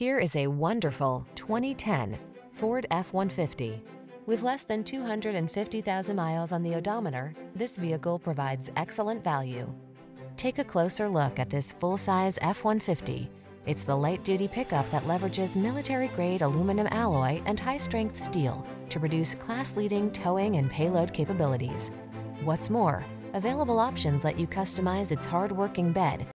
Here is a wonderful 2010 Ford F-150. With less than 250,000 miles on the odometer, this vehicle provides excellent value. Take a closer look at this full-size F-150. It's the light-duty pickup that leverages military-grade aluminum alloy and high-strength steel to produce class-leading towing and payload capabilities. What's more, available options let you customize its hard-working bed